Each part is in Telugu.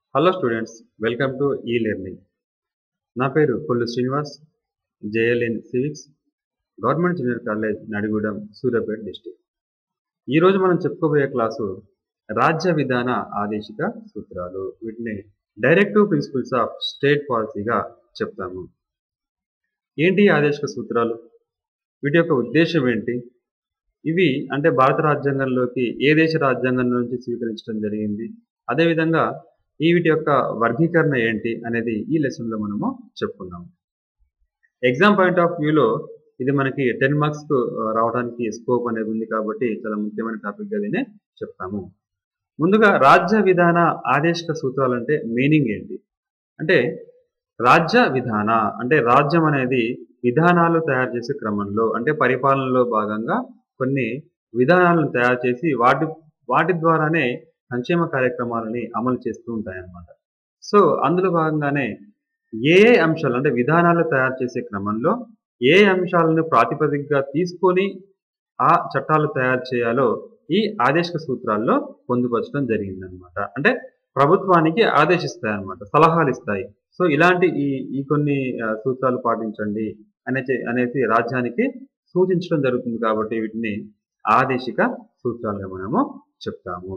హలో స్టూడెంట్స్, వెల్కమ్ టు ఈ లెర్నింగ్. నా పేరు Kollu Srinivas, JLN civics, government junior college Nadigudem, Suryapet district. ఈరోజు మనం చెప్పుకోబోయే క్లాసు రాజ్య విధాన ఆదేశిక సూత్రాలు. వీటిని డైరెక్టివ్ ప్రిన్సిపల్స్ ఆఫ్ స్టేట్ పాలసీగా చెప్తాము. ఏంటి ఆదేశిక సూత్రాలు? వీటి యొక్క ఉద్దేశం ఏంటి? ఇవి అంటే భారత రాజ్యాంగంలోకి ఏ దేశ రాజ్యాంగం నుంచి స్వీకరించడం జరిగింది, అదేవిధంగా వీటి యొక్క వర్గీకరణ ఏంటి అనేది ఈ లెసన్లో మనము చెప్పుకుందాం. ఎగ్జామ్ పాయింట్ ఆఫ్ వ్యూలో ఇది మనకి 10 మార్క్స్ రావడానికి స్కోప్ అనేది ఉంది కాబట్టి చాలా ముఖ్యమైన టాపిక్ అదినే చెప్తాము. ముందుగా రాజ్య విధాన ఆదేశిక సూత్రాలు అంటే మీనింగ్ ఏంటి అంటే, రాజ్య విధాన అంటే రాజ్యం అనేది విధానాలు తయారు చేసే క్రమంలో అంటే పరిపాలనలో భాగంగా కొన్ని విధానాలను తయారు చేసి వాటి ద్వారానే సంక్షేమ కార్యక్రమాలని అమలు చేస్తూ ఉంటాయన్నమాట. సో అందులో భాగంగానే ఏ అంశాలు అంటే విధానాలు తయారు చేసే క్రమంలో ఏ అంశాలను ప్రాతిపదికగా తీసుకొని ఆ చట్టాలు తయారు చేయాలో ఈ ఆదేశిక సూత్రాల్లో పొందుపరచడం జరిగిందనమాట. అంటే ప్రభుత్వానికి ఆదేశిస్తాయి, సలహాలు ఇస్తాయి. సో ఇలాంటి ఈ కొన్ని సూత్రాలు పాటించండి అనేసి రాజ్యానికి సూచించడం జరుగుతుంది కాబట్టి వీటిని ఆదేశిక సూత్రాలుగా మనము చెప్తాము.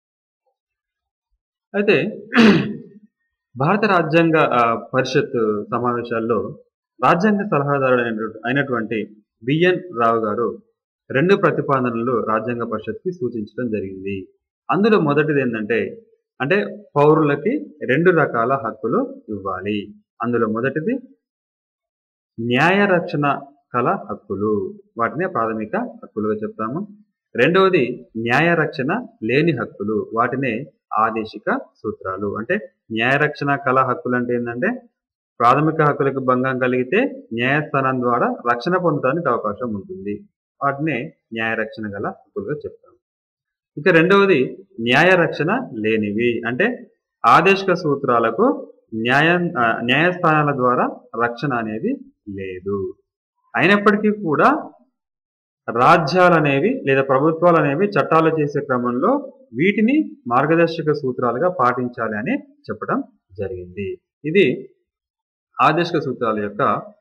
అయితే భారత రాజ్యాంగ పరిషత్ సమావేశాల్లో రాజ్యాంగ సలహాదారు అయినటువంటి బిఎన్ రావు గారు 2 ప్రతిపాదనలు రాజ్యాంగ పరిషత్కి సూచించడం జరిగింది. అందులో మొదటిది ఏంటంటే పౌరులకి 2 రకాల హక్కులు ఇవ్వాలి. అందులో మొదటిది న్యాయ రక్షణ కల హక్కులు, వాటినే ప్రాథమిక హక్కులుగా చెప్తాము. రెండవది న్యాయ రక్షణ లేని హక్కులు, వాటినే ఆదేశిక సూత్రాలు. అంటే న్యాయ రక్షణ కళ హక్కులు అంటే ఏంటంటే ప్రాథమిక హక్కులకు భంగం కలిగితే న్యాయస్థానం ద్వారా రక్షణ పొందడానికి అవకాశం ఉంటుంది. వాటినే న్యాయ రక్షణ గల హక్కులుగా చెప్తాము. ఇక న్యాయ రక్షణ లేనివి అంటే ఆదేశిక సూత్రాలకు న్యాయస్థానాల ద్వారా రక్షణ అనేది లేదు. అయినప్పటికీ కూడా రాజ్యాలు అనేవి లేదా ప్రభుత్వాలు అనేవి చట్టాలు చేసే క్రమంలో వీటిని మార్గదర్శక సూత్రాలుగా పాటించాలి అని చెప్పడం జరిగింది. ఇది ఆదేశిక సూత్రాల యొక్క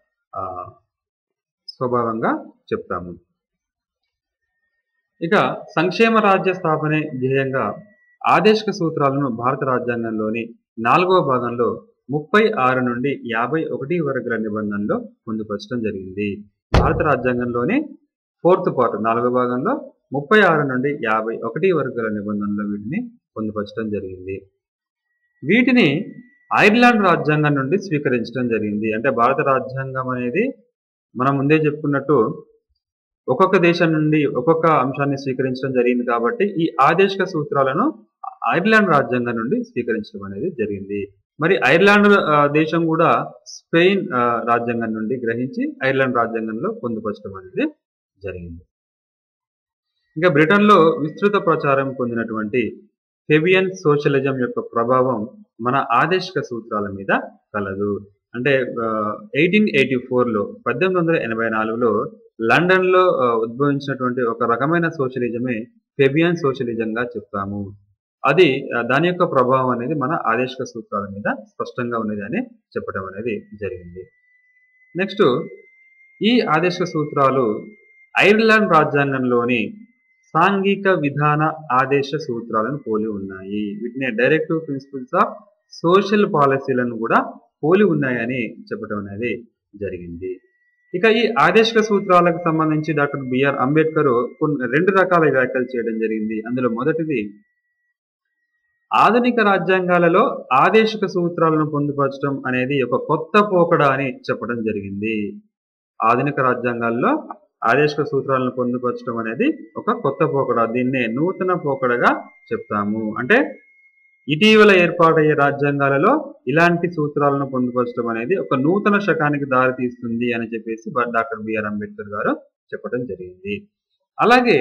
స్వభావంగా చెప్తాము. ఇక సంక్షేమ రాజ్య స్థాపనే ధ్యేయంగా ఆదేశిక సూత్రాలను భారత రాజ్యాంగంలోని 4వ భాగంలో 36 నుండి 51 వరకు గల నిబంధనలో పొందుపరచడం జరిగింది. భారత రాజ్యాంగంలోని 4th పార్ట్ 4వ భాగంలో 36 నుండి 51 వరకు గల నిబంధనలు వీటిని పొందుపరచడం జరిగింది. వీటిని ఐర్లాండ్ రాజ్యాంగం నుండి స్వీకరించడం జరిగింది. అంటే భారత రాజ్యాంగం అనేది మనం ముందే చెప్పుకున్నట్టు ఒక్కొక్క దేశం నుండి ఒక్కొక్క అంశాన్ని స్వీకరించడం జరిగింది కాబట్టి ఈ ఆదేశిక సూత్రాలను ఐర్లాండ్ రాజ్యాంగం నుండి స్వీకరించడం అనేది జరిగింది. మరి ఐర్లాండ్ దేశం కూడా స్పెయిన్ రాజ్యాంగం నుండి గ్రహించి ఐర్లాండ్ రాజ్యాంగంలో పొందుపరచడం అనేది జరిగింది. ఇంకా బ్రిటన్లో విస్తృత ప్రచారం పొందినటువంటి ఫెబియన్ సోషలిజం యొక్క ప్రభావం మన ఆదేశిక సూత్రాల మీద కలదు. అంటే 1884లో 1884లో లండన్లో ఉద్భవించినటువంటి ఒక రకమైన సోషలిజమే ఫెబియన్ సోషలిజంగా చెప్తాము. అది దాని యొక్క ప్రభావం అనేది మన ఆదేశిక సూత్రాల మీద స్పష్టంగా ఉన్నది అని చెప్పడం అనేది జరిగింది. నెక్స్ట్ ఈ ఆదేశిక సూత్రాలు ఐర్లాండ్ రాజ్యాంగంలోని సాంఘిక విధాన ఆదేశ సూత్రాలను పోలి ఉన్నాయి. వీటిని డైరెక్టివ్ ప్రిన్సిపల్స్ ఆఫ్ సోషల్ పాలసీలను కూడా పోలి ఉన్నాయని చెప్పడం అనేది జరిగింది. ఇక ఈ ఆదేశిక సూత్రాలకు సంబంధించి డాక్టర్ బిఆర్ అంబేద్కర్ 2 రకాల వ్యాఖ్యలు చేయడం జరిగింది. అందులో మొదటిది ఆధునిక రాజ్యాంగాలలో ఆదేశిక సూత్రాలను పొందుపరచడం అనేది ఒక కొత్త పోకడ అని చెప్పడం జరిగింది. ఆధునిక రాజ్యాంగాల్లో ఆదేశిక సూత్రాలను పొందుపరచడం అనేది ఒక కొత్త పోకడ, దీన్నే నూతన పోకడగా చెప్తాము. అంటే ఇటీవల ఏర్పాటయ్యే రాజ్యాంగాలలో ఇలాంటి సూత్రాలను పొందుపరచడం అనేది ఒక నూతన శకానికి దారితీస్తుంది అని చెప్పేసి డాక్టర్ బిఆర్ అంబేద్కర్ గారు చెప్పడం జరిగింది. అలాగే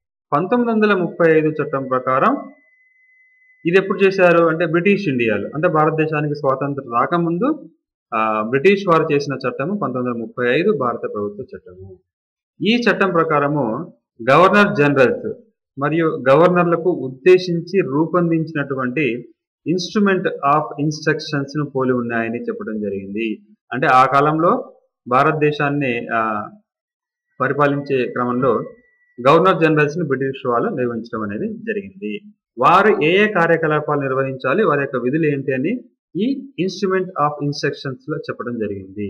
1935 చట్టం ప్రకారం ఇది ఎప్పుడు చేశారు అంటే బ్రిటిష్ ఇండియాలో, అంటే భారతదేశానికి స్వాతంత్రం రాకముందు బ్రిటిష్ వారు చేసిన చట్టము 1935 భారత ప్రభుత్వ చట్టము. ఈ చట్టం ప్రకారము గవర్నర్ జనరల్స్ మరియు గవర్నర్లకు ఉద్దేశించి రూపొందించినటువంటి ఇన్స్ట్రుమెంట్ ఆఫ్ ఇన్స్ట్రక్షన్స్ ను పోలి ఉన్నాయని చెప్పడం జరిగింది. అంటే ఆ కాలంలో భారతదేశాన్ని పరిపాలించే క్రమంలో గవర్నర్ జనరల్స్ ని బ్రిటిష్ వాళ్ళు నిర్వహించడం అనేది జరిగింది. వారు ఏ ఏ కార్యకలాపాలు నిర్వహించాలి, వారి యొక్క విధులు ఏంటి అని ఈ ఇన్స్ట్రుమెంట్ ఆఫ్ ఇన్స్ట్రక్షన్స్ లో చెప్పడం జరిగింది.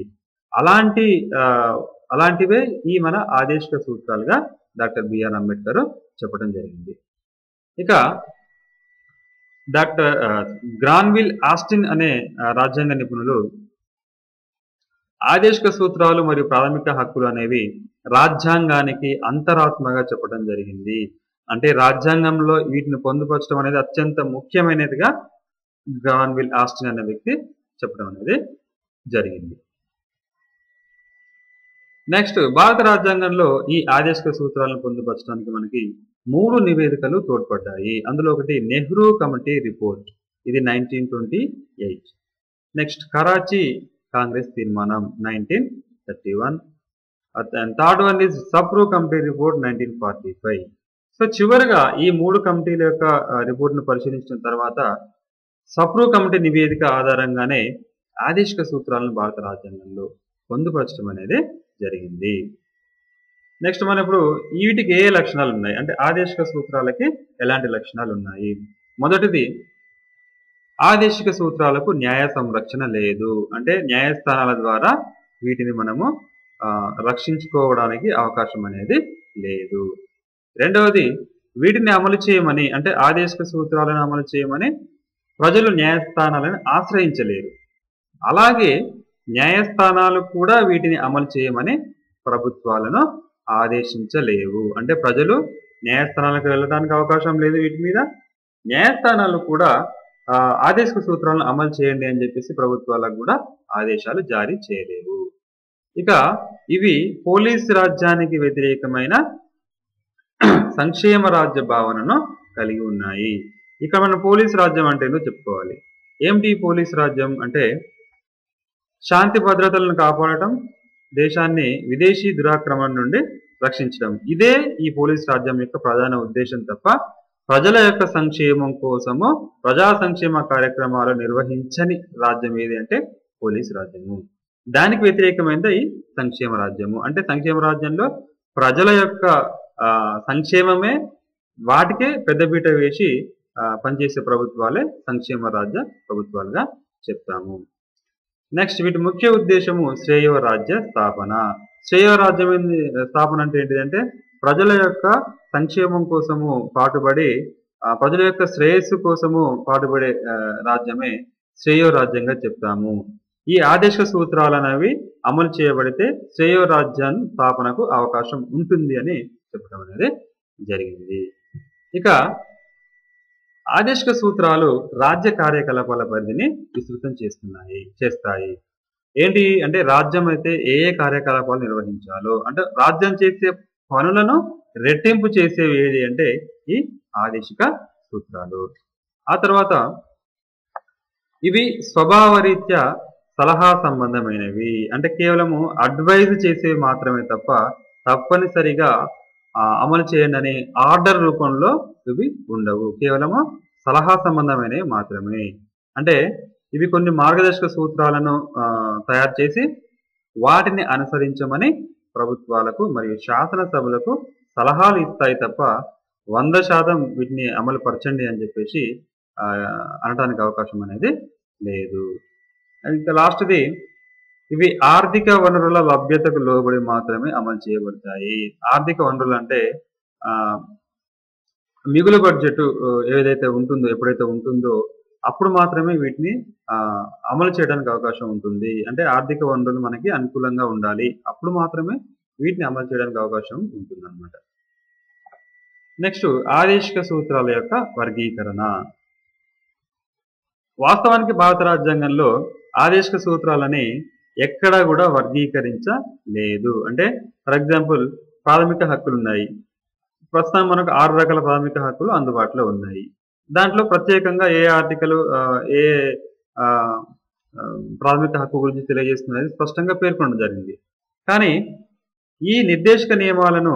అలాంటివే ఈ మన ఆదేశిక సూత్రాలుగా డాక్టర్ బిఆర్ అంబేద్కర్ చెప్పడం జరిగింది. ఇక డాక్టర్ గ్రాన్విల్ ఆస్టిన్ అనే రాజ్యాంగ నిపుణులు ఆదేశిక సూత్రాలు మరియు ప్రాథమిక హక్కులు అనేవి రాజ్యాంగానికి అంతరాత్మగా చెప్పడం జరిగింది. అంటే రాజ్యాంగంలో వీటిని పొందుపరచడం అనేది అత్యంత ముఖ్యమైనదిగా గ్రాన్విల్ ఆస్టిన్ అనే వ్యక్తి చెప్పడం అనేది జరిగింది. నెక్స్ట్, భారత రాజ్యాంగంలో ఈ ఆదేశిక సూత్రాలను పొందుపరచడానికి మనకి 3 నివేదికలు తోడ్పడ్డాయి. అందులో ఒకటి నెహ్రూ కమిటీ రిపోర్ట్, ఇది 1928. నెక్స్ట్, కరాచీ కాంగ్రెస్ తీర్మానం 1931. And third one is Sapru committee report 1945. So చివరిగా ఈ 3 కమిటీల యొక్క రిపోర్ట్ను పరిశీలించిన తర్వాత సప్రూ కమిటీ నివేదిక ఆధారంగానే ఆదేశిక సూత్రాలను భారత రాజ్యాంగంలో పొందుపరచడం అనేది జరిగింది. నెక్స్ట్, మనం ఇప్పుడు వీటికి ఏ లక్షణాలు ఉన్నాయి అంటే ఆదేశిక సూత్రాలకి ఎలాంటి లక్షణాలు ఉన్నాయి. మొదటిది, ఆదేశిక సూత్రాలకు న్యాయ సంరక్షణ లేదు. అంటే న్యాయస్థానాల ద్వారా వీటిని మనము రక్షించుకోవడానికి అవకాశం అనేది లేదు. రెండవది, వీటిని అమలు చేయమని అంటే ఆదేశిక సూత్రాలను అమలు చేయమని ప్రజలు న్యాయస్థానాలను ఆశ్రయించలేరు. అలాగే న్యాయస్థానాలు కూడా వీటిని అమలు చేయమని ప్రభుత్వాలను ఆదేశించలేవు. అంటే ప్రజలు న్యాయస్థానాలకు వెళ్ళడానికి అవకాశం లేదు. వీటి మీద న్యాయస్థానాలు కూడా ఆదేశిక సూత్రాలను అమలు చేయండి అని చెప్పేసి ప్రభుత్వాలకు కూడా ఆదేశాలు జారీ చేయలేవు. ఇక ఇవి పోలీస్ రాజ్యానికి వ్యతిరేకమైన సంక్షేమ రాజ్య భావనను కలిగి ఉన్నాయి. ఇక్కడ మనం పోలీస్ రాజ్యం అంటే ఏంటో చెప్పుకోవాలి. ఏమిటి పోలీస్ రాజ్యం అంటే శాంతి భద్రతలను కాపాడటం, దేశాన్ని విదేశీ దురాక్రమణ నుండి రక్షించడం. ఇదే ఈ పోలీస్ రాజ్యం యొక్క ప్రధాన ఉద్దేశం తప్ప ప్రజల యొక్క సంక్షేమం కోసము ప్రజా సంక్షేమ కార్యక్రమాలు నిర్వహించని రాజ్యం ఏది అంటే పోలీస్ రాజ్యము. దానికి వ్యతిరేకమైనది ఈ సంక్షేమ రాజ్యము. అంటే సంక్షేమ రాజ్యంలో ప్రజల యొక్క సంక్షేమమే వాటికే పెద్దపీట వేసి పనిచేసే ప్రభుత్వాలే సంక్షేమ రాజ్య ప్రభుత్వాలుగా చెప్తాము. నెక్స్ట్, వీటి ముఖ్య ఉద్దేశము శ్రేయో రాజ్య స్థాపన. శ్రేయో రాజ్యం స్థాపన అంటే ఏంటిదంటే ప్రజల యొక్క సంక్షేమం కోసము పాటుపడి ప్రజల యొక్క శ్రేయస్సు కోసము పాటుపడే రాజ్యమే శ్రేయో రాజ్యంగా చెప్తాము. ఈ ఆదేశ సూత్రాలు అనేవి అమలు చేయబడితే శ్రేయో రాజ్యాన్ని స్థాపనకు అవకాశం ఉంటుంది అని చెప్పడం అనేది జరిగింది. ఇక ఆదేశిక సూత్రాలు రాజ్య కార్యకలాపాల పరిధిని విస్తృతం చేస్తాయి. ఏంటి అంటే రాజ్యం అయితే ఏ ఏ కార్యకలాపాలు నిర్వహించాలో అంటే రాజ్యం చేసే పనులను రెట్టింపు చేసేవి ఏది అంటే ఈ ఆదేశిక సూత్రాలు. ఆ తర్వాత ఇవి స్వభావరీత్యా సలహా సంబంధమైనవి. అంటే కేవలము అడ్వైజ్ చేసేవి మాత్రమే తప్ప తప్పనిసరిగా అమలు చేయండి అనే ఆర్డర్ రూపంలో ఇవి ఉండవు. కేవలము సలహా సంబంధమైనవి మాత్రమే. అంటే ఇవి కొన్ని మార్గదర్శక సూత్రాలను తయారు చేసి వాటిని అనుసరించమని ప్రభుత్వాలకు మరియు శాసనసభలకు సలహాలు ఇస్తాయి తప్ప 100% వీటిని అమలు పరచండి అని చెప్పేసి అనడానికి అవకాశం అనేది లేదు. ఇంకా లాస్ట్ది, ఇవి ఆర్థిక వనరుల లభ్యతకు లోబడి మాత్రమే అమలు చేయబడతాయి. ఆర్థిక వనరులు అంటే మిగులు బడ్జెట్ ఏదైతే ఉంటుందో ఎప్పుడైతే ఉంటుందో అప్పుడు మాత్రమే వీటిని అమలు చేయడానికి అవకాశం ఉంటుంది. అంటే ఆర్థిక వనరులు మనకి అనుకూలంగా ఉండాలి, అప్పుడు మాత్రమే వీటిని అమలు చేయడానికి అవకాశం ఉంటుంది అన్నమాట. నెక్స్ట్, ఆదేశిక సూత్రాల యొక్క వర్గీకరణ. వాస్తవానికి భారత రాజ్యాంగంలో ఆదేశిక సూత్రాలని ఎక్కడా కూడా వర్గీకరించలేదు. అంటే ఫర్ ఎగ్జాంపుల్ ప్రాథమిక హక్కులు ఉన్నాయి. ప్రస్తుతం మనకు 6 రకాల ప్రాథమిక హక్కులు అందుబాటులో ఉన్నాయి. దాంట్లో ప్రత్యేకంగా ఏ ఆర్టికల్ ఏ ప్రాథమిక హక్కు గురించి తెలియజేస్తున్నది స్పష్టంగా పేర్కొనడం జరిగింది. కానీ ఈ నిర్దేశక నియమాలను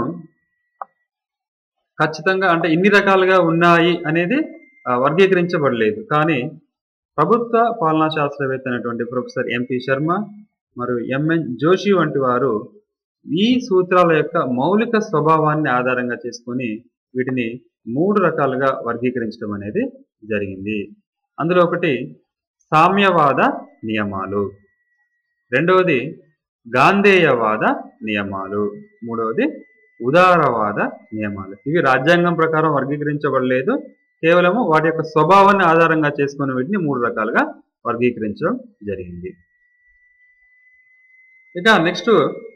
ఖచ్చితంగా అంటే ఇన్ని రకాలుగా ఉన్నాయి అనేది వర్గీకరించబడలేదు. కానీ ప్రభుత్వ పాలనా శాస్త్రవేత్త అయినటువంటి ప్రొఫెసర్ ఎంపి శర్మ మరియు ఎంఎన్ జోషి వంటి వారు ఈ సూత్రాల యొక్క మౌలిక స్వభావాన్ని ఆధారంగా చేసుకొని వీటిని 3 రకాలుగా వర్గీకరించడం అనేది జరిగింది. అందులో ఒకటి సామ్యవాద నియమాలు, రెండవది గాంధేయవాద నియమాలు, మూడవది ఉదారవాద నియమాలు. ఇవి రాజ్యాంగం ప్రకారం వర్గీకరించబడలేదు, కేవలము వాటి యొక్క స్వభావాన్ని ఆధారంగా చేసుకుని వీటిని 3 రకాలుగా వర్గీకరించడం జరిగింది. ఇక నెక్స్ట్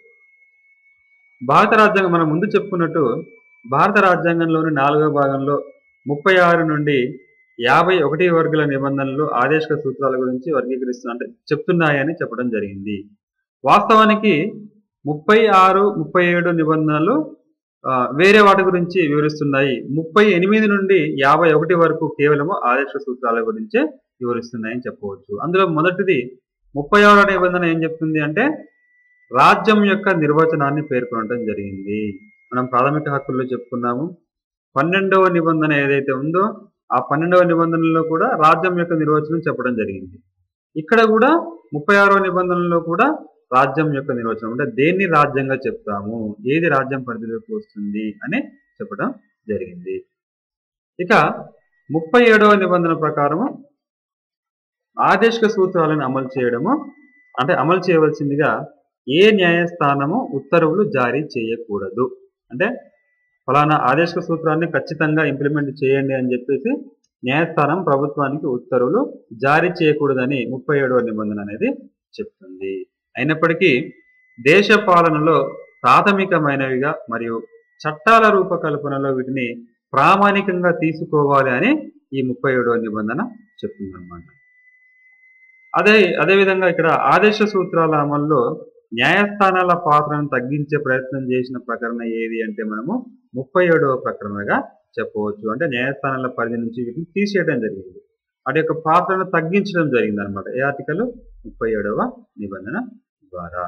భారత రాజ్యాంగం, మనం ముందు చెప్పుకున్నట్టు భారత రాజ్యాంగంలోని 4వ భాగంలో 36 నుండి 51 వరకుల నిబంధనలు ఆదేశిక సూత్రాల గురించి చెప్తున్నాయని చెప్పడం జరిగింది. వాస్తవానికి 36, 37 నిబంధనలు వేరే వాటి గురించి వివరిస్తున్నాయి. 38 నుండి 51 వరకు కేవలము ఆదేశిక సూత్రాల గురించే వివరిస్తున్నాయని చెప్పవచ్చు. అందులో మొదటిది 36వ నిబంధన ఏం చెప్తుంది అంటే రాజ్యం యొక్క నిర్వచనాన్ని పేర్కొనడం జరిగింది. మనం ప్రాథమిక హక్కుల్లో చెప్పుకున్నాము. 12వ నిబంధన ఏదైతే ఉందో ఆ 12వ నిబంధనలో కూడా రాజ్యం యొక్క నిర్వచనం చెప్పడం జరిగింది. ఇక్కడ కూడా 36వ నిబంధనలో కూడా రాజ్యం యొక్క నిర్వచనం, అంటే దేన్ని రాజ్యంగా చెప్తాము, ఏది రాజ్యం పరిధిలోకి వస్తుంది అని చెప్పడం జరిగింది. ఇక 37వ నిబంధన ప్రకారము ఆదేశిక సూత్రాలను అమలు చేయడము, అంటే అమలు చేయవలసిందిగా ఏ న్యాయస్థానము ఉత్తర్వులు జారీ చేయకూడదు. అంటే ఫలానా ఆదేశిక సూత్రాన్ని ఖచ్చితంగా ఇంప్లిమెంట్ చేయండి అని చెప్పేసి న్యాయస్థానం ప్రభుత్వానికి ఉత్తర్వులు జారీ చేయకూడదని 37వ నిబంధన అనేది చెప్తుంది. అయినప్పటికీ దేశ పాలనలో ప్రాథమికమైనవిగా మరియు చట్టాల రూపకల్పనలో వీటిని ప్రామాణికంగా తీసుకోవాలి అని ఈ 37వ నిబంధన చెప్తుందన్నమాట. అదేవిధంగా ఇక్కడ ఆదేశ సూత్రాల అమల్లో న్యాయస్థానాల పాత్రను తగ్గించే ప్రయత్నం చేసిన ప్రకరణ ఏది అంటే మనము 37వ ప్రకరణగా చెప్పవచ్చు. అంటే న్యాయస్థానాల పరిధి నుంచి వీటిని తీసేయడం జరిగింది, వాటి యొక్క పాత్రను తగ్గించడం జరిగింది అనమాట. ఏ ఆర్టికల్? 37వ నిబంధన ద్వారా.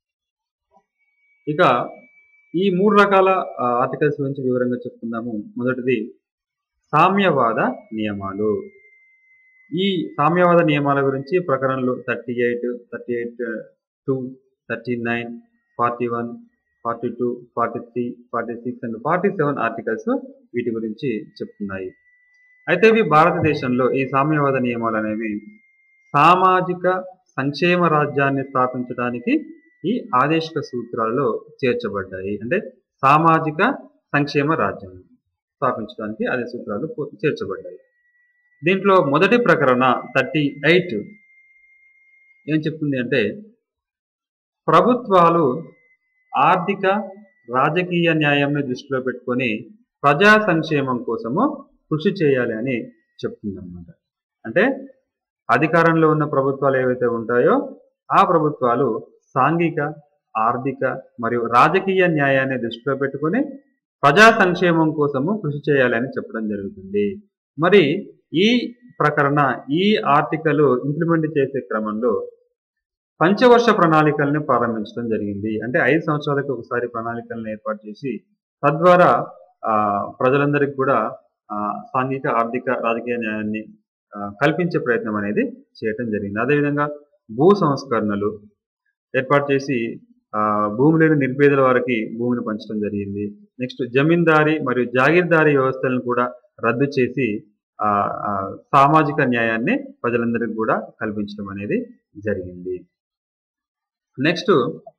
ఇక ఈ 3 రకాల ఆర్టికల్స్ గురించి వివరంగా చెప్పుకుందాము. మొదటిది సామ్యవాద నియమాలు. ఈ సామ్యవాద నియమాల గురించి ప్రకరణలు 38, 38(2), 39, 41, 42, 43, 46 అండ్ 47 ఆర్టికల్స్ వీటి గురించి చెప్తున్నాయి. అయితే ఇవి భారతదేశంలో ఈ సామ్యవాద నియమాలు అనేవి సామాజిక సంక్షేమ రాజ్యాన్ని స్థాపించడానికి ఈ ఆదేశిక సూత్రాలలో చేర్చబడ్డాయి. అంటే సామాజిక సంక్షేమ రాజ్యం స్థాపించడానికి ఆదేశ సూత్రాలు చేర్చబడ్డాయి. దీంట్లో మొదటి ప్రకరణ 38 ఏం చెప్తుంది అంటే ప్రభుత్వాలు ఆర్థిక రాజకీయ న్యాయాన్ని దృష్టిలో పెట్టుకొని ప్రజా సంక్షేమం కోసము కృషి చేయాలి అని చెప్తుందన్నమాట. అంటే అధికారంలో ఉన్న ప్రభుత్వాలు ఏవైతే ఉంటాయో ఆ ప్రభుత్వాలు సాంఘిక, ఆర్థిక మరియు రాజకీయ న్యాయాన్ని దృష్టిలో పెట్టుకొని ప్రజా సంక్షేమం కోసము కృషి చేయాలి అని చెప్పడం జరుగుతుంది. మరి ఈ ప్రకరణ, ఈ ఆర్టికల్ ఇంప్లిమెంట్ చేసే క్రమంలో పంచవర్ష ప్రణాళికల్ని ప్రారంభించడం జరిగింది. అంటే 5 సంవత్సరాలకు ఒకసారి ప్రణాళికలను ఏర్పాటు చేసి తద్వారా ప్రజలందరికీ కూడా సాంఘిక, ఆర్థిక, రాజకీయ న్యాయాన్ని కల్పించే ప్రయత్నం అనేది చేయటం జరిగింది. అదేవిధంగా భూ సంస్కరణలు ఏర్పాటు చేసి భూమి లేని నిరుపేదల వారికి భూమిని పంచడం జరిగింది. నెక్స్ట్ జమీందారీ మరియు జాగీర్దారీ వ్యవస్థలను కూడా రద్దు చేసి సామాజిక న్యాయాన్ని ప్రజలందరికీ కూడా కల్పించడం అనేది జరిగింది. నెక్స్ట్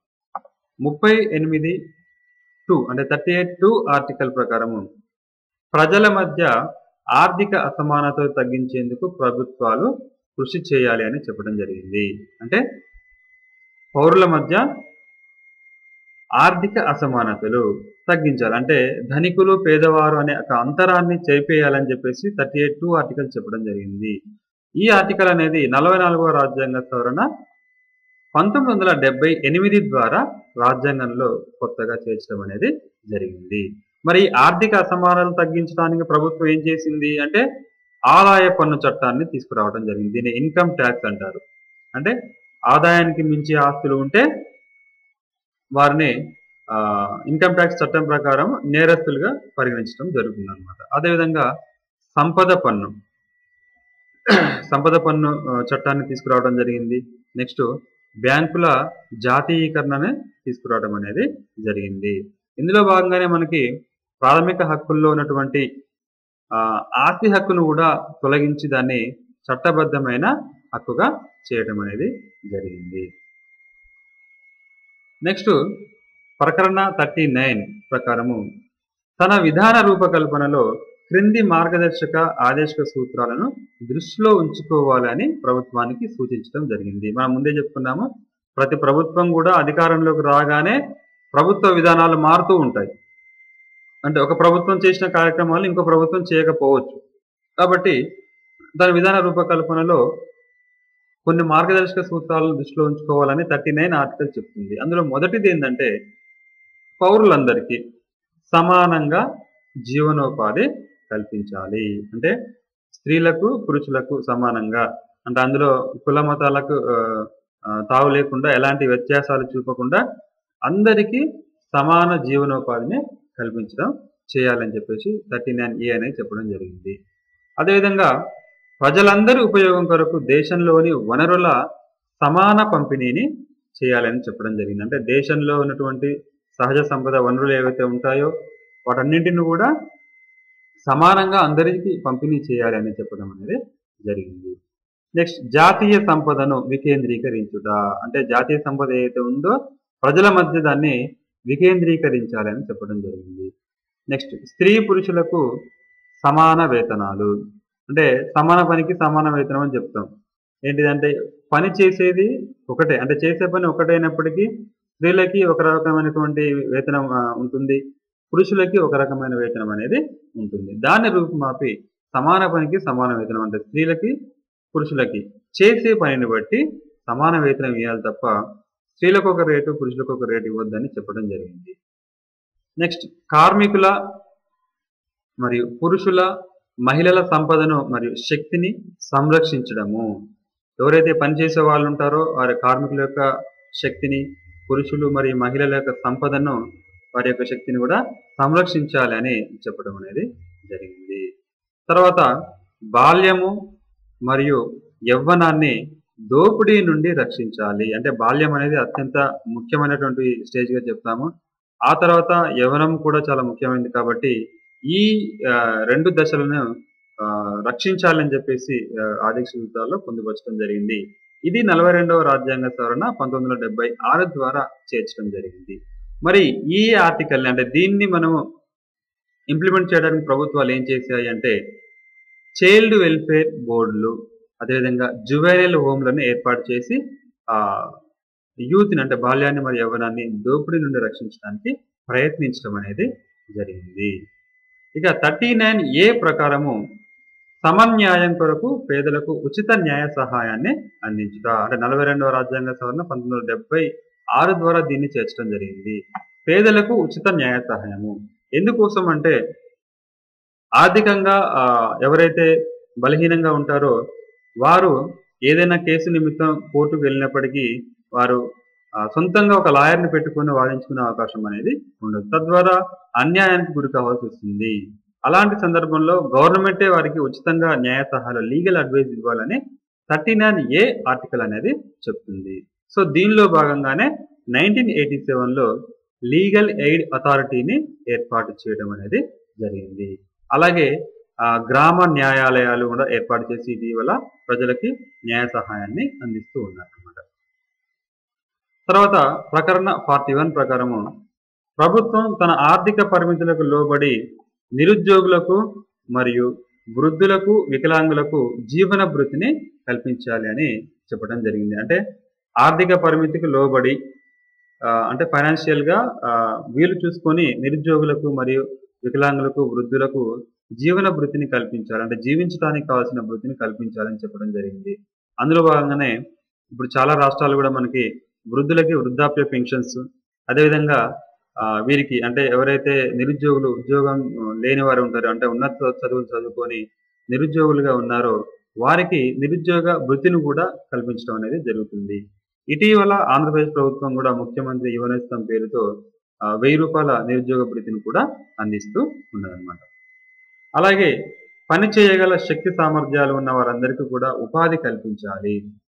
38(2) అంటే 38(2) ఆర్టికల్ ప్రకారము ప్రజల మధ్య ఆర్థిక అసమానతలు తగ్గించేందుకు ప్రభుత్వాలు కృషి చేయాలి అని చెప్పడం జరిగింది. అంటే పౌరుల మధ్య ఆర్థిక అసమానతలు తగ్గించాలి, అంటే ధనికులు పేదవారు అనే ఒక అంతరాన్ని చేపేయాలని చెప్పేసి 38(2) ఆర్టికల్ చెప్పడం జరిగింది. ఈ ఆర్టికల్ అనేది 44వ రాజ్యాంగ సవరణ 1978 ద్వారా రాజ్యాంగంలో కొత్తగా చేర్చడం అనేది జరిగింది. మరి ఆర్థిక అసమానతలు తగ్గించడానికి ప్రభుత్వం ఏం చేసింది అంటే ఆదాయ పన్ను చట్టాన్ని తీసుకురావడం జరిగింది. దీన్ని ఇన్కమ్ ట్యాక్స్ అంటారు. అంటే ఆదాయానికి మించి ఆస్తులు ఉంటే వారిని ఇన్కమ్ ట్యాక్స్ చట్టం ప్రకారం నేరస్తులుగా పరిగణించడం జరుగుతుంది అన్నమాట. అదేవిధంగా సంపద పన్ను, సంపద పన్ను చట్టాన్ని తీసుకురావడం జరిగింది. నెక్స్ట్ బ్యాంకుల జాతీయీకరణని తీసుకురావడం అనేది జరిగింది. ఇందులో భాగంగానే మనకి ప్రాథమిక హక్కుల్లో ఉన్నటువంటి ఆస్తి హక్కును కూడా తొలగించి దాన్ని చట్టబద్ధమైన హక్కుగా చేయడం అనేది జరిగింది. నెక్స్ట్ ప్రకరణ 39 ప్రకారము తన విధాన రూపకల్పనలో క్రింది మార్గదర్శక ఆదేశక సూత్రాలను దృష్టిలో ఉంచుకోవాలని ప్రభుత్వానికి సూచించడం జరిగింది. మనం ముందే చెప్పుకున్నాము, ప్రతి ప్రభుత్వం కూడా అధికారంలోకి రాగానే ప్రభుత్వ విధానాలు మారుతూ ఉంటాయి. అంటే ఒక ప్రభుత్వం చేసిన కార్యక్రమాలు ఇంకో ప్రభుత్వం చేయకపోవచ్చు. కాబట్టి దాని విధాన రూపకల్పనలో కొన్ని మార్గదర్శక సూత్రాలను దృష్టిలో ఉంచుకోవాలని 39 ఆర్టికల్ చెప్తుంది. అందులో మొదటిది ఏంటంటే పౌరులందరికీ సమానంగా జీవనోపాధి కల్పించాలి. అంటే స్త్రీలకు పురుషులకు సమానంగా, అంటే అందులో కుల మతాలకు తావు లేకుండా ఎలాంటి వ్యత్యాసాలు చూపకుండా అందరికీ సమాన జీవనోపాధిని కల్పించడం చేయాలని చెప్పేసి 39A అనేది చెప్పడం జరిగింది. అదేవిధంగా ప్రజలందరి ఉపయోగం కొరకు దేశంలోని వనరుల సమాన పంపిణీని చేయాలని చెప్పడం జరిగింది. అంటే దేశంలో ఉన్నటువంటి సహజ సంపద వనరులు ఏవైతే ఉంటాయో వాటన్నింటిని కూడా సమానంగా అందరికీ పంపిణీ చేయాలి అని చెప్పడం అనేది జరిగింది. నెక్స్ట్ జాతీయ సంపదను వికేంద్రీకరించుట, అంటే జాతీయ సంపద ఏదైతే ఉందో ప్రజల మధ్య దాన్ని వికేంద్రీకరించాలని చెప్పడం జరిగింది. నెక్స్ట్ స్త్రీ పురుషులకు సమాన వేతనాలు, అంటే సమాన పనికి సమాన వేతనం అని చెప్తాం. ఏంటిదంటే పని చేసేది ఒకటే, అంటే చేసే పని ఒకటైనప్పటికీ స్త్రీలకి ఒక రకమైనటువంటి వేతనం ఉంటుంది, పురుషులకి ఒక రకమైన వేతనం అనేది ఉంటుంది. దాన్ని రూపుమాపి సమాన పనికి సమాన వేతనం, అంటే స్త్రీలకి పురుషులకి చేసే పనిని బట్టి సమాన వేతనం ఇవ్వాలి తప్ప స్త్రీలకు ఒక రేటు పురుషులకు ఒక రేటు ఇవ్వద్దని చెప్పడం జరిగింది. నెక్స్ట్ కార్మికుల మరియు పురుషుల మహిళల సంపదను మరియు శక్తిని సంరక్షించడము. ఎవరైతే పనిచేసే వాళ్ళు ఉంటారో వారి కార్మికుల యొక్క శక్తిని, పురుషులు మరియు మహిళల యొక్క సంపదను, వారి యొక్క శక్తిని కూడా సంరక్షించాలి అని చెప్పడం అనేది జరిగింది. తర్వాత బాల్యము మరియు యవ్వనాన్ని దోపిడీ నుండి రక్షించాలి. అంటే బాల్యం అనేది అత్యంత ముఖ్యమైనటువంటి స్టేజ్గా చెప్తాము. ఆ తర్వాత యవ్వనం కూడా చాలా ముఖ్యమైనది. కాబట్టి ఈ రెండు దశలను రక్షించాలని చెప్పేసి ఆదేశ సూత్రాల్లో పొందుపరచడం జరిగింది. ఇది 42వ రాజ్యాంగ సవరణ 1976 ద్వారా చేర్చడం జరిగింది. మరి ఈ ఆర్టికల్ అంటే దీన్ని మనము ఇంప్లిమెంట్ చేయడానికి ప్రభుత్వాలు ఏం చేశాయి అంటే చైల్డ్ వెల్ఫేర్ బోర్డులు, అదేవిధంగా జువైనల్ హోమ్లను ఏర్పాటు చేసి యూత్ని, అంటే బాల్యాన్ని మరియు యవ్వనాన్ని దోపిడీ నుండి రక్షించడానికి ప్రయత్నించడం అనేది జరిగింది. ఇక 39A ప్రకారము సమన్యాయం కొరకు పేదలకు ఉచిత న్యాయ సహాయాన్ని అందించుట, అంటే 42వ రాజ్యాంగ సవరణ 1976 ద్వారా దీన్ని చేర్చడం జరిగింది. పేదలకు ఉచిత న్యాయ సహాయము ఎందుకోసం అంటే ఆర్థికంగా ఎవరైతే బలహీనంగా ఉంటారో వారు ఏదైనా కేసు నిమిత్తం కోర్టుకు వెళ్ళినప్పటికీ వారు సొంతంగా ఒక లాయర్ని పెట్టుకుని వాదించుకునే అవకాశం అనేది ఉండదు. తద్వారా అన్యాయానికి గురి కావాల్సి వస్తుంది. అలాంటి సందర్భంలో గవర్నమెంటే వారికి ఉచితంగా న్యాయ సహాయాలు, లీగల్ అడ్వైజ్ ఇవ్వాలని 39A ఆర్టికల్ అనేది చెప్తుంది. సో దీనిలో భాగంగానే 1987లో లీగల్ ఎయిడ్ అథారిటీని ఏర్పాటు చేయడం అనేది జరిగింది. అలాగే గ్రామ న్యాయాలయాలు కూడా ఏర్పాటు చేసి ఇటీవల ప్రజలకి న్యాయ సహాయాన్ని అందిస్తూ ఉన్నారన్నమాట. తర్వాత ప్రకరణ 41 ప్రకారము ప్రభుత్వం తన ఆర్థిక పరిమితులకు లోబడి నిరుద్యోగులకు మరియు వృద్ధులకు, వికలాంగులకు జీవన భృతిని కల్పించాలి అని చెప్పడం జరిగింది. అంటే ఆర్థిక పరిమితికి లోబడి, అంటే ఫైనాన్షియల్గా వీలు చూసుకొని నిరుద్యోగులకు మరియు వికలాంగులకు, వృద్ధులకు జీవన భృతిని కల్పించాలి, అంటే జీవించడానికి కావాల్సిన భృతిని కల్పించాలని చెప్పడం జరిగింది. అందులో భాగంగానే ఇప్పుడు చాలా రాష్ట్రాలు కూడా మనకి వృద్ధులకి వృద్ధాప్య పెన్షన్స్, అదేవిధంగా వీరికి అంటే ఎవరైతే నిరుద్యోగులు, ఉద్యోగం లేని వారు ఉంటారో, అంటే ఉన్నత చదువులు చదువుకొని నిరుద్యోగులుగా ఉన్నారో వారికి నిరుద్యోగ భృతిని కూడా కల్పించడం అనేది జరుగుతుంది. ఇటీవల ఆంధ్రప్రదేశ్ ప్రభుత్వం కూడా ముఖ్యమంత్రి యువనేస్తం పేరుతో 1000 రూపాయల నిరుద్యోగ భృతిని కూడా అందిస్తూ ఉన్నదన్నమాట. అలాగే పని చేయగల శక్తి సామర్థ్యాలు ఉన్న వారందరికీ కూడా ఉపాధి కల్పించాలి.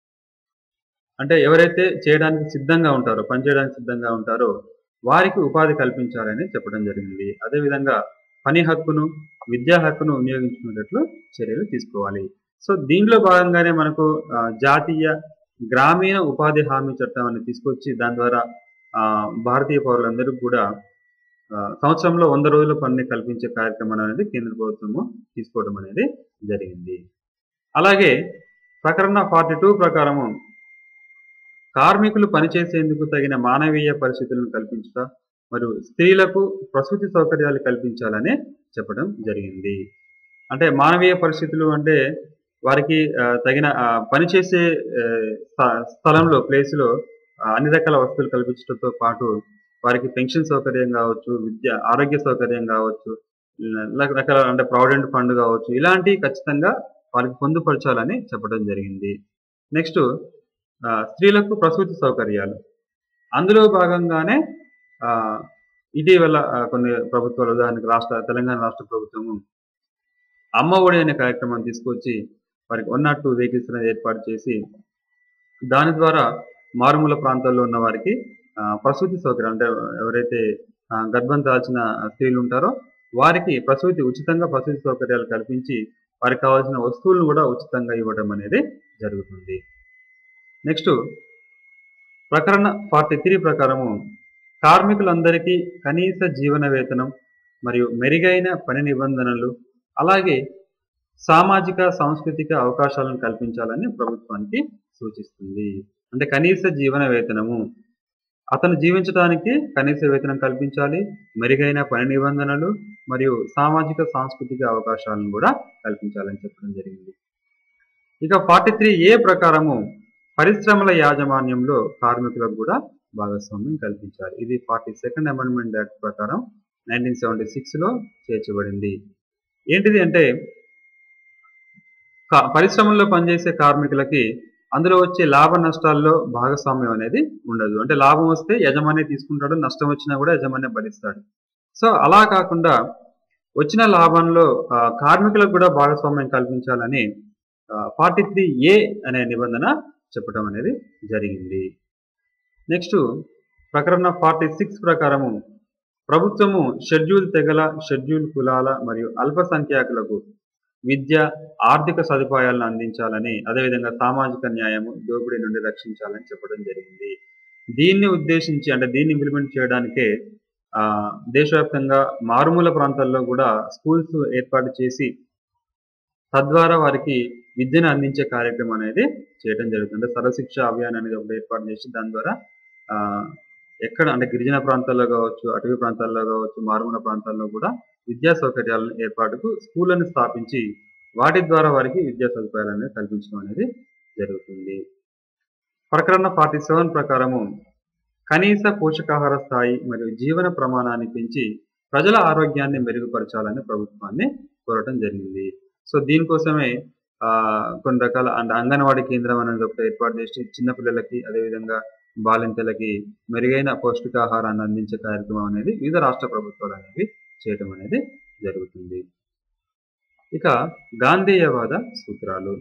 అంటే ఎవరైతే చేయడానికి సిద్ధంగా ఉంటారో, పని చేయడానికి సిద్ధంగా ఉంటారో వారికి ఉపాధి కల్పించాలని చెప్పడం జరిగింది. అదేవిధంగా పని హక్కును, విద్యా హక్కును వినియోగించుకునేటట్లు చర్యలు తీసుకోవాలి. సో దీనిలో భాగంగానే మనకు జాతీయ గ్రామీణ ఉపాధి హామీ చట్టం అని తీసుకొచ్చి దాని ద్వారా భారతీయ పౌరులందరికీ కూడా సంవత్సరంలో 100 రోజుల పనిని కల్పించే కార్యక్రమం అనేది కేంద్ర ప్రభుత్వము తీసుకోవడం అనేది జరిగింది. అలాగే ప్రకరణ 42 ప్రకారము కార్మికులు పనిచేసేందుకు తగిన మానవీయ పరిస్థితులను కల్పించుట మరియు స్త్రీలకు ప్రసూతి సౌకర్యాలు కల్పించాలని చెప్పడం జరిగింది. అంటే మానవీయ పరిస్థితులు అంటే వారికి తగిన పనిచేసే స్థలంలో ప్లేస్లో అన్ని రకాల వస్తువులు కల్పించడంతో పాటు వారికి పెన్షన్ సౌకర్యం కావచ్చు, ఆరోగ్య సౌకర్యం కావచ్చు, రకరకాల అంటే ప్రావిడెంట్ ఫండ్ కావచ్చు, ఇలాంటివి ఖచ్చితంగా వారికి పొందుపరచాలని చెప్పడం జరిగింది. నెక్స్ట్ స్త్రీలకు ప్రసూతి సౌకర్యాలు, అందులో భాగంగానే ఇటీవల కొన్ని ప్రభుత్వాలు, ఉదాహరణకు తెలంగాణ రాష్ట్ర ప్రభుత్వము అమ్మ ఒడి అనే కార్యక్రమాన్ని తీసుకొచ్చి వారికి 102 వెహికల్స్ అనేది ఏర్పాటు చేసి దాని ద్వారా మారుమూల ప్రాంతాల్లో ఉన్న వారికి ప్రసూతి సౌకర్యం, అంటే ఎవరైతే గర్భం దాల్చిన స్త్రీలు ఉంటారో వారికి ఉచితంగా ప్రసూతి సౌకర్యాలు కల్పించి వారికి కావాల్సిన వస్తువులను కూడా ఉచితంగా ఇవ్వడం అనేది జరుగుతుంది. నెక్స్ట్ ప్రకరణ 43 ప్రకారము కార్మికులందరికీ కనీస జీవన వేతనం మరియు మెరుగైన పని నిబంధనలు, అలాగే సామాజిక సాంస్కృతిక అవకాశాలను కల్పించాలని ప్రభుత్వానికి సూచిస్తుంది. అంటే కనీస జీవన వేతనము, అతను జీవించడానికి కనీస వేతనం కల్పించాలి, మెరుగైన పని నిబంధనలు మరియు సామాజిక సాంస్కృతిక అవకాశాలను కూడా కల్పించాలని చెప్పడం జరిగింది. ఇక 43A ప్రకారము పరిశ్రమల యాజమాన్యంలో కార్మికులకు కూడా భాగస్వామ్యం కల్పించాలి. ఇది 42nd అమెండ్మెంట్ యాక్ట్ ప్రకారం 1976లో చేర్చబడింది. ఏంటిది అంటే పరిశ్రమల్లో పనిచేసే కార్మికులకి అందులో వచ్చే లాభ నష్టాల్లో భాగస్వామ్యం అనేది ఉండదు. అంటే లాభం వస్తే యజమాని తీసుకుంటాడు, నష్టం వచ్చినా కూడా యజమాని భరిస్తాడు. సో అలా కాకుండా వచ్చిన లాభంలో కార్మికులకు కూడా భాగస్వామ్యం కల్పించాలని 43A అనే నిబంధన చెప్పడం అనేది జరిగింది. నెక్స్ట్ ప్రకరణ 46 ప్రకారము ప్రభుత్వము షెడ్యూల్ తెగల, షెడ్యూల్ కులాల మరియు అల్పసంఖ్యాకులకు విద్య, ఆర్థిక సదుపాయాలను అందించాలని, అదేవిధంగా సామాజిక న్యాయము, దోపిడీ నుండి రక్షించాలని చెప్పడం జరిగింది. దీన్ని ఉద్దేశించి అంటే దీన్ని ఇంప్లిమెంట్ చేయడానికే దేశవ్యాప్తంగా మారుమూల ప్రాంతాల్లో కూడా స్కూల్స్ ఏర్పాటు చేసి తద్వారా వారికి విద్యను అందించే కార్యక్రమం అనేది చేయడం జరుగుతుంది. అంటే సర్వశిక్ష అభియాన్ అనేది ఒకటి ఏర్పాటు చేసి దాని ద్వారా ఎక్కడ అంటే గిరిజన ప్రాంతాల్లో కావచ్చు, అటవీ ప్రాంతాల్లో కావచ్చు, మారుమూల ప్రాంతాల్లో కూడా విద్యా సౌకర్యాల ఏర్పాటుకు స్కూళ్ళను స్థాపించి వాటి ద్వారా వారికి విద్యా సదుపాయాలను కల్పించడం అనేది జరుగుతుంది. ప్రకరణ 47 ప్రకారము కనీస పోషకాహార స్థాయి మరియు జీవన ప్రమాణాన్ని పెంచి ప్రజల ఆరోగ్యాన్ని మెరుగుపరచాలని ప్రభుత్వాన్ని కోరటం జరిగింది. సో దీనికోసమే కొన్ని రకాల అంటే అంగన్వాడీ కేంద్రం అనేది ఒకటి ఏర్పాటు చేసి చిన్నపిల్లలకి, అదేవిధంగా బాలింతలకి మెరుగైన పౌష్టికాహారాన్ని అందించే కార్యక్రమం అనేది వివిధ రాష్ట్ర ప్రభుత్వాలు అనేవి చేయటం అనేది జరుగుతుంది. ఇక గాంధేయవాద సూత్రాలు.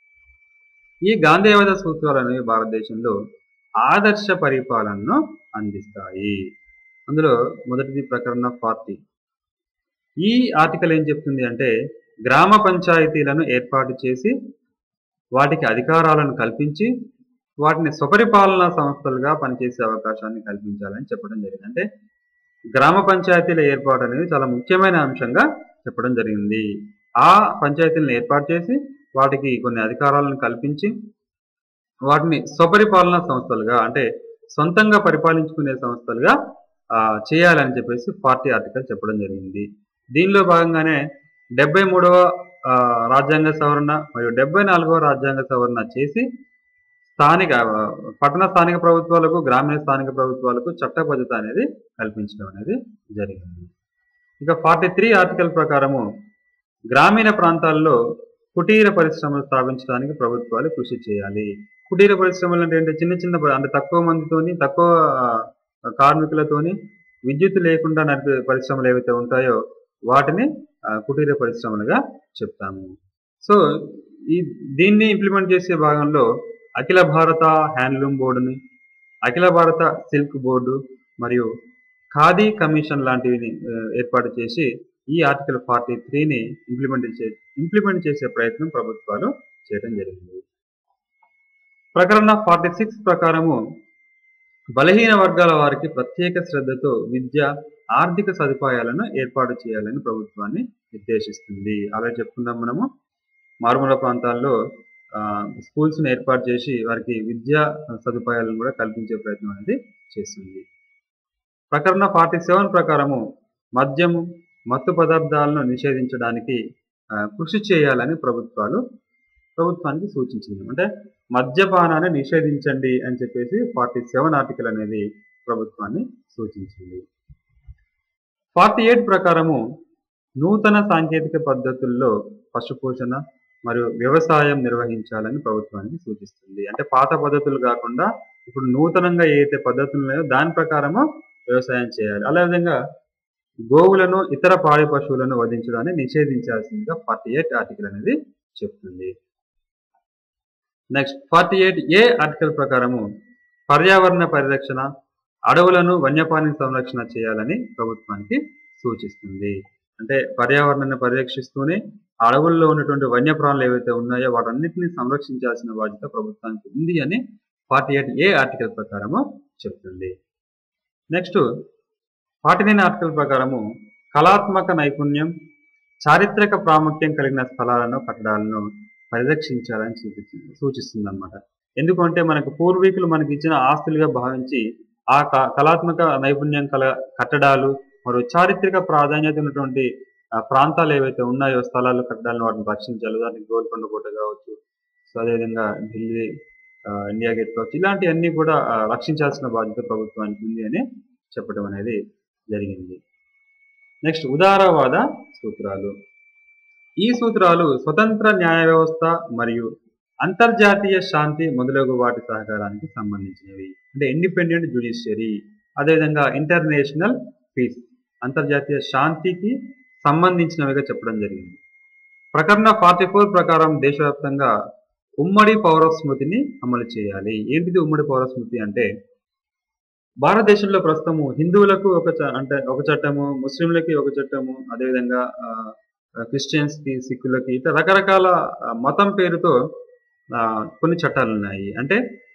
ఈ గాంధేయవాద సూత్రాలు అనేవి భారతదేశంలో ఆదర్శ పరిపాలనను అందిస్తాయి. అందులో మొదటిది ప్రకరణ 40. ఈ ఆర్టికల్ ఏం చెప్తుంది అంటే గ్రామ పంచాయతీలను ఏర్పాటు చేసి వాటికి అధికారాలను కల్పించి వాటిని స్వపరిపాలనా సంస్థలుగా పనిచేసే అవకాశాన్ని కల్పించాలని చెప్పడం జరిగింది. అంటే గ్రామ పంచాయతీల ఏర్పాటు అనేది చాలా ముఖ్యమైన అంశంగా చెప్పడం జరిగింది. ఆ పంచాయతీలను ఏర్పాటు చేసి వాటికి కొన్ని అధికారాలను కల్పించి వాటిని స్వపరిపాలనా సంస్థలుగా అంటే సొంతంగా పరిపాలించుకునే సంస్థలుగా చేయాలని చెప్పేసి 40 ఆర్టికల్ చెప్పడం జరిగింది. దీనిలో భాగంగానే 73వ రాజ్యాంగ సవరణ మరియు 74వ రాజ్యాంగ సవరణ చేసి పట్టణ స్థానిక ప్రభుత్వాలకు, గ్రామీణ స్థానిక ప్రభుత్వాలకు చట్టబద్ధత అనేది కల్పించడం అనేది జరిగింది. ఇక 43 ఆర్టికల్ ప్రకారము గ్రామీణ ప్రాంతాల్లో కుటీర పరిశ్రమలు స్థాపించడానికి ప్రభుత్వాలు కృషి చేయాలి. కుటీర పరిశ్రమలు అంటే చిన్న చిన్న అంటే తక్కువ మందితోని, తక్కువ కార్మికులతోని, విద్యుత్ లేకుండా నడిపే పరిశ్రమలు ఏవైతే ఉంటాయో వాటిని కుటీర పరిశ్రమలుగా చెప్తాము. సో ఈ దీన్ని ఇంప్లిమెంట్ చేసే భాగంలో అఖిల భారత హ్యాండ్లూమ్ బోర్డుని, అఖిల భారత సిల్క్ బోర్డు మరియు ఖాదీ కమిషన్ లాంటివి ఏర్పాటు చేసి ఈ ఆర్టికల్ 43ని ఇంప్లిమెంట్ చేసే ప్రయత్నం ప్రభుత్వాలు చేయడం జరిగింది. ప్రకరణ 46 ప్రకారము బలహీన వర్గాల వారికి ప్రత్యేక శ్రద్ధతో విద్య, ఆర్థిక సదుపాయాలను ఏర్పాటు చేయాలని ప్రభుత్వాన్ని నిర్దేశిస్తుంది. అలా చెప్పుకున్నాం మనము. మారుమూల ప్రాంతాల్లో స్కూల్స్ని ఏర్పాటు చేసి వారికి విద్యా సదుపాయాలను కూడా కల్పించే ప్రయత్నం అనేది చేస్తుంది. ప్రకరణ 47 ప్రకారము మద్యము, మత్తు పదార్థాలను నిషేధించడానికి కృషి చేయాలని ప్రభుత్వానికి సూచించింది. అంటే మద్యపానాన్ని నిషేధించండి అని చెప్పేసి 47 ఆర్టికల్ అనేది ప్రభుత్వాన్ని సూచించింది. 48 ప్రకారము నూతన సాంకేతిక పద్ధతుల్లో పశుపోషణ మరియు వ్యవసాయం నిర్వహించాలని ప్రభుత్వానికి సూచిస్తుంది. అంటే పాత పద్ధతులు కాకుండా ఇప్పుడు నూతనంగా ఏదైతే పద్ధతులు ఉన్నాయో దాని ప్రకారము వ్యవసాయం చేయాలి. అదేవిధంగా గోవులను, ఇతర పాడి పశువులను వధించడాన్ని నిషేధించాల్సిందిగా 48 ఆర్టికల్ అనేది చెప్తుంది. నెక్స్ట్ 48A ఆర్టికల్ ప్రకారము పర్యావరణ పరిరక్షణ, అడవులను, వన్యప్రాణి సంరక్షణ చేయాలని ప్రభుత్వానికి సూచిస్తుంది. అంటే పర్యావరణాన్ని పరిరక్షిస్తూనే అడవుల్లో ఉన్నటువంటి వన్యప్రాణులు ఏవైతే ఉన్నాయో వాటన్నిటిని సంరక్షించాల్సిన బాధ్యత ప్రభుత్వానికి ఉంది అని 48A ఆర్టికల్ ప్రకారము చెప్తుంది. నెక్స్ట్ 49 ఆర్టికల్ ప్రకారము కళాత్మక నైపుణ్యం, చారిత్రక ప్రాముఖ్యం కలిగిన స్థలాలను, కట్టడాలను పరిరక్షించాలని సూచిస్తుంది అన్నమాట. ఎందుకంటే మనకు పూర్వీకులు మనకి ఇచ్చిన ఆస్తులుగా భావించి ఆ కళాత్మక నైపుణ్యం కట్టడాలు మరియు చారిత్రక ప్రాధాన్యత ఉన్నటువంటి ప్రాంతాలు ఏవైతే ఉన్నాయో, స్థలాలు, కట్టడాలను వాటిని రక్షించాలి. దానికి గోల్కొండ కోట కావచ్చు, సో అదేవిధంగా ఢిల్లీ ఇండియా గేట్ కావచ్చు, ఇలాంటివన్నీ కూడా రక్షించాల్సిన బాధ్యత ప్రభుత్వానికి ఉంది అని చెప్పడం అనేది జరిగింది. నెక్స్ట్ ఉదారవాద సూత్రాలు. ఈ సూత్రాలు స్వతంత్ర న్యాయ వ్యవస్థ మరియు అంతర్జాతీయ శాంతి మొదలగు వాటి సహకారానికి సంబంధించినవి. అంటే ఇండిపెండెంట్ జ్యుడిషియరీ, అదేవిధంగా ఇంటర్నేషనల్ పీస్, అంతర్జాతీయ శాంతికి సంబంధించినవిగా చెప్పడం జరిగింది. ప్రకరణ 44 ప్రకారం దేశవ్యాప్తంగా ఉమ్మడి పౌర స్మృతిని అమలు చేయాలి. ఏంటిది ఉమ్మడి పౌర స్మృతి అంటే, భారతదేశంలో ప్రస్తుతము హిందువులకు ఒక చట్టము, ముస్లింలకి ఒక చట్టము, అదేవిధంగా క్రిస్టియన్స్కి, సిక్కులకి ఇట్లా రకరకాల మతం పేరుతో కొన్ని చట్టాలు ఉన్నాయి. అంటే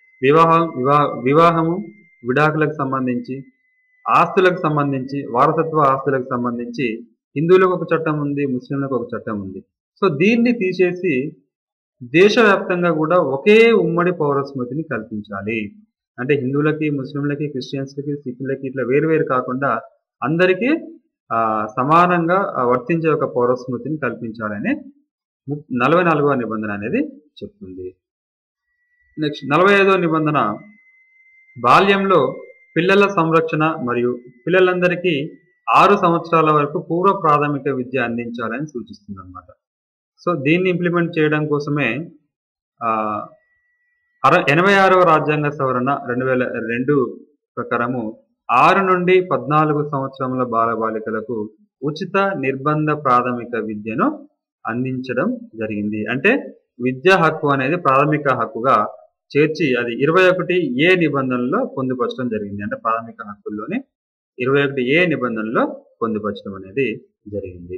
వివాహము, విడాకులకు సంబంధించి, ఆస్తులకు సంబంధించి, వారసత్వ ఆస్తులకు సంబంధించి హిందువులకు ఒక చట్టం ఉంది, ముస్లింలకు ఒక చట్టం ఉంది. సో దీన్ని తీసేసి దేశవ్యాప్తంగా కూడా ఒకే ఉమ్మడి పౌర స్మృతిని కల్పించాలి. అంటే హిందువులకి, ముస్లింలకి, క్రిస్టియన్స్లకి, సిక్కులకి ఇట్లా వేరు కాకుండా అందరికీ సమానంగా వర్తించే ఒక పౌర స్మృతిని కల్పించాలని 44వ నిబంధన అనేది చెప్తుంది. నెక్స్ట్ 45వ నిబంధన బాల్యంలో పిల్లల సంరక్షణ మరియు పిల్లలందరికీ 6 సంవత్సరాల వరకు పూర్వ ప్రాథమిక విద్య అందించాలని సూచిస్తుంది అన్నమాట. సో దీన్ని ఇంప్లిమెంట్ చేయడం కోసమే 86వ రాజ్యాంగ సవరణ 2002 ప్రకారము 6 నుండి 14 సంవత్సరముల బాలబాలికలకు ఉచిత నిర్బంధ ప్రాథమిక విద్యను అందించడం జరిగింది. అంటే విద్యా హక్కు అనేది ప్రాథమిక హక్కుగా చేర్చి అది 21A నిబంధనలో పొందుపరచడం జరిగింది. అంటే ప్రాథమిక హక్కుల్లోనే 21A నిబంధనలో పొందుపరచడం అనేది జరిగింది.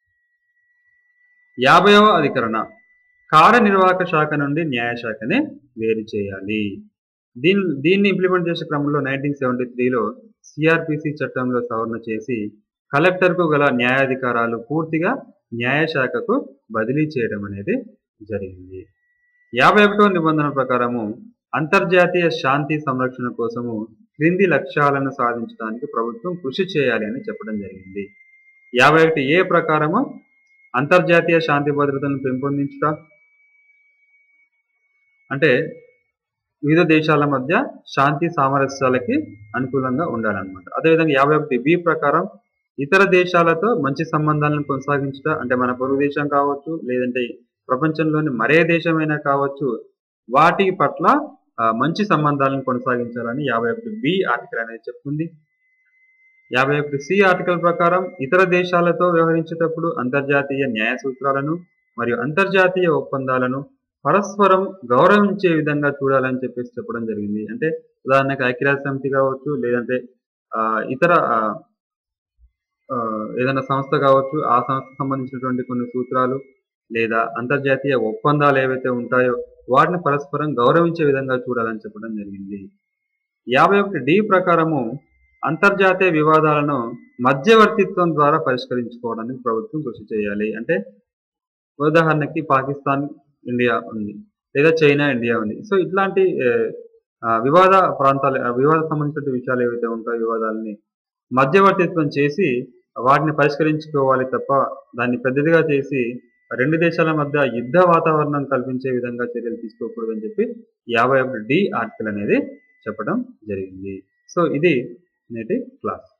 50వ అధికరణ కార్యనిర్వాహక శాఖ నుండి న్యాయశాఖని వేరు చేయాలి. దీన్ని ఇంప్లిమెంట్ చేసే క్రమంలో 1973లో సిఆర్పిసి చట్టంలో సవరణ చేసి కలెక్టర్కు గల న్యాయాధికారాలు పూర్తిగా న్యాయశాఖకు బదిలీ చేయడం అనేది జరిగింది. 51వ నిబంధన ప్రకారము అంతర్జాతీయ శాంతి సంరక్షణ కోసము క్రింది లక్ష్యాలను సాధించడానికి ప్రభుత్వం కృషి చేయాలి అని చెప్పడం జరిగింది. 51A ప్రకారము అంతర్జాతీయ శాంతి భద్రతను పెంపొందించుట, అంటే వివిధ దేశాల మధ్య శాంతి సామరస్యాలకి అనుకూలంగా ఉండాలన్నమాట. అదేవిధంగా 51B ప్రకారం ఇతర దేశాలతో మంచి సంబంధాలను కొనసాగించుట, అంటే మన పొరుగు దేశం కావచ్చు, లేదంటే ప్రపంచంలోని మరే దేశమైనా కావచ్చు, వాటి పట్ల మంచి సంబంధాలను కొనసాగించాలని 51B ఆర్టికల్ అనేది చెప్తుంది. 51C ఆర్టికల్ ప్రకారం ఇతర దేశాలతో వ్యవహరించేటప్పుడు అంతర్జాతీయ న్యాయ సూత్రాలను మరియు అంతర్జాతీయ ఒప్పందాలను పరస్పరం గౌరవించే విధంగా చూడాలని చెప్పేసి చెప్పడం జరిగింది. అంటే ఉదాహరణకు ఐక్యరాజ్య సమితి కావచ్చు, లేదంటే ఇతర ఏదైనా సంస్థ కావచ్చు, ఆ సంస్థకు సంబంధించినటువంటి కొన్ని సూత్రాలు లేదా అంతర్జాతీయ ఒప్పందాలు ఏవైతే ఉంటాయో వాటిని పరస్పరం గౌరవించే విధంగా చూడాలని చెప్పడం జరిగింది. 51D ప్రకారము అంతర్జాతీయ వివాదాలను మధ్యవర్తిత్వం ద్వారా పరిష్కరించుకోవడానికి ప్రభుత్వం కృషి చేయాలి. అంటే ఉదాహరణకి పాకిస్తాన్ ఇండియా ఉంది, లేదా చైనా ఇండియా ఉంది. సో ఇట్లాంటి వివాద ప్రాంతాలు, వివాద సంబంధించిన విషయాలు ఏవైతే ఉంటాయో వివాదాలని మధ్యవర్తిత్వం చేసి వాటిని పరిష్కరించుకోవాలి తప్ప దాన్ని పెద్దదిగా చేసి రెండు దేశాల మధ్య యుద్ధ వాతావరణం కల్పించే విధంగా చర్యలు తీసుకోకూడదని చెప్పి 51D ఆర్టికల్ అనేది చెప్పడం జరిగింది. సో ఇది నేటి క్లాస్.